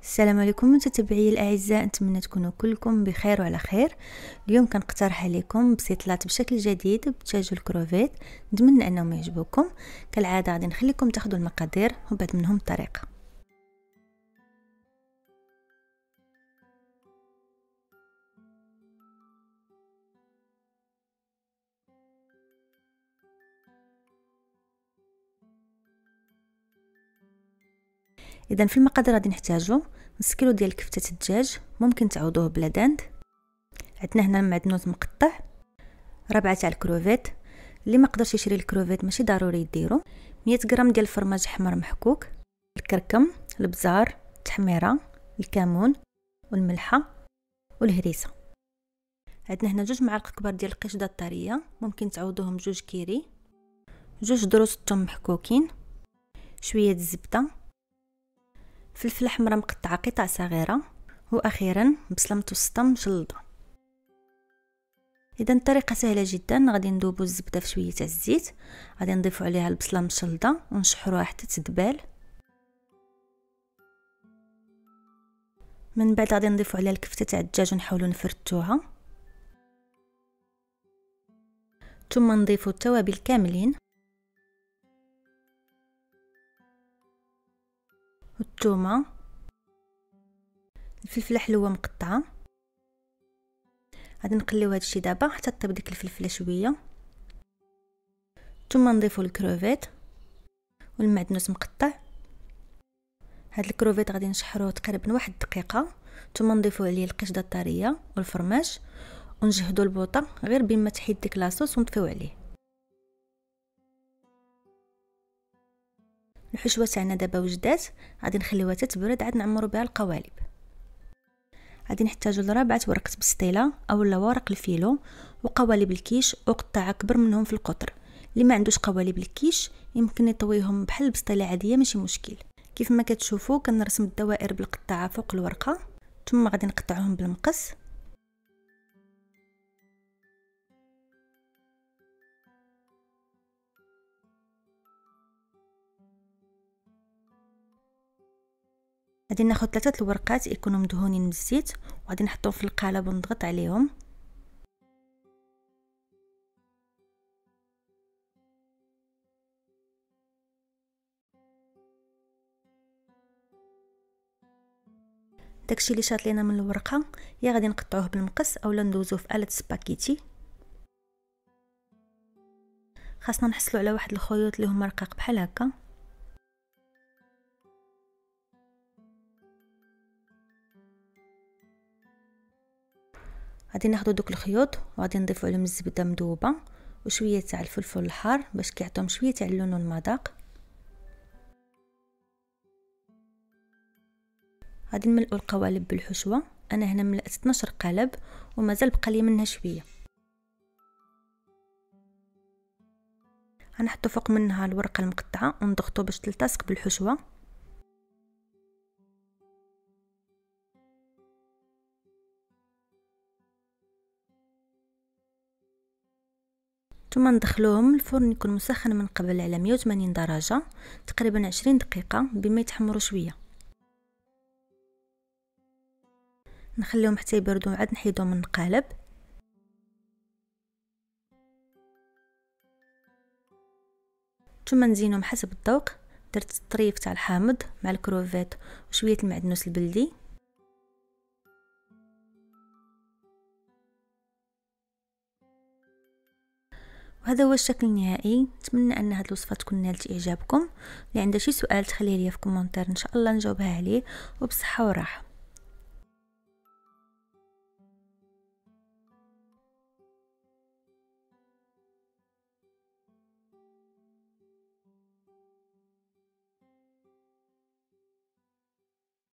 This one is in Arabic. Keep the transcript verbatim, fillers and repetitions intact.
السلام عليكم متتبعي الاعزاء، نتمنى تكونوا كلكم بخير وعلى خير. اليوم كنقترح عليكم بسيطلات بشكل جديد بالدجاج والكروفيت، نتمنى انهم يعجبوكم. كالعاده غادي نخليكم تاخذوا المقادير وبعد منهم الطريقه. اذا في المقادير غادي نحتاجو نص كيلو ديال كفته الدجاج، ممكن تعوضوه بلا داند. عندنا هنا المعدنوس مقطع، ربعه تاع الكروفيت، اللي ما قدرش يشري الكروفيت ماشي ضروري يديرو، مية غرام ديال الفرماج حمر محكوك، الكركم، البزار، التحميره، الكمون والملحه والهريسه. عندنا هنا جوج معالق كبار ديال القشده الطريه، ممكن تعوضوهم بجوج كيري، جوج دروس الثوم محكوكين، شويه الزبده، فلفله حمراء مقطعه قطع صغيره، واخيرا بصله متوسطه مشلضه. اذا الطريقه سهله جدا، غادي نذوبوا الزبده في شويه تاع الزيت، غادي نضيفوا عليها البصله مشلضه ونشحروها حتى تدبال. من بعد غادي نضيفوا عليها الكفته تاع الدجاج ونحاولوا نفرتوها، ثم نضيفوا التوابل كاملين، والثومه، الفلفله حلوه مقطعه. غادي نقليو هادشي دابا حتى طيب ديك الفلفله شويه، ثم نضيفوا الكروفيت والمعدنوس مقطع. هاد الكروفيت غادي نشحروه تقريبا واحد الدقيقه، ثم نضيفوا عليه القشده الطريه والفرماج، ونجهدوا البوطه غير بما تحيد ديك لاصوص ونطفيو عليه. الحشوه تاعنا دابا وجدات، غادي نخليوها تتبرد عاد نعمروا بها القوالب. غادي نحتاجوا لربعه ورقه بسطيله اولا ورق الفيلو، وقوالب الكيش وقطع اكبر منهم في القطر. اللي ما عندوش قوالب الكيش يمكن يطويهم بحال البسطيله عاديه ماشي مشكل. كيف ما كتشوفوا كنرسم الدوائر بالقطعه فوق الورقه، ثم غادي نقطعهم بالمقص. غادي ناخذ ثلاثه الورقات يكونوا مدهونين بالزيت، وغادي نحطهم في القالب ونضغط عليهم. داكشي اللي شاط لينا من الورقه يا غادي نقطعوه بالمقص اولا ندوزوه في آلة سباكيتي. خاصنا نحصلوا على واحد الخيوط اللي هما رقاق بحال هكا. غادي ناخذ دوك الخيوط وغادي نضيفوا عليهم الزبده مذوبه وشويه تاع الفلفل الحار باش كيعطيهم شويه تاع اللون والمذاق. غادي نملئوا القوالب بالحشوه، انا هنا ملأت اثناش قالب ومازال بقى لي منها شويه. غنحطوا فوق منها الورقه المقطعه ونضغطوا باش تلتصق بالحشوه. ثم ندخلوهم الفرن يكون مسخن من قبل على مية وثمانين درجه تقريبا عشرين دقيقه بما يتحمروا شويه. نخليهم حتى يبردوا عاد نحيدهم من القالب. ثم نزينهم حسب الذوق، درت الطريف تاع الحامض مع الكروفيت وشويه المعدنوس البلدي. وهذا هو الشكل النهائي. نتمنى ان هذه الوصفه تكون نالت اعجابكم. اللي عنده شي سؤال تخليه لي في كومونتير ان شاء الله نجاوبها عليه، وبصحه وراحه.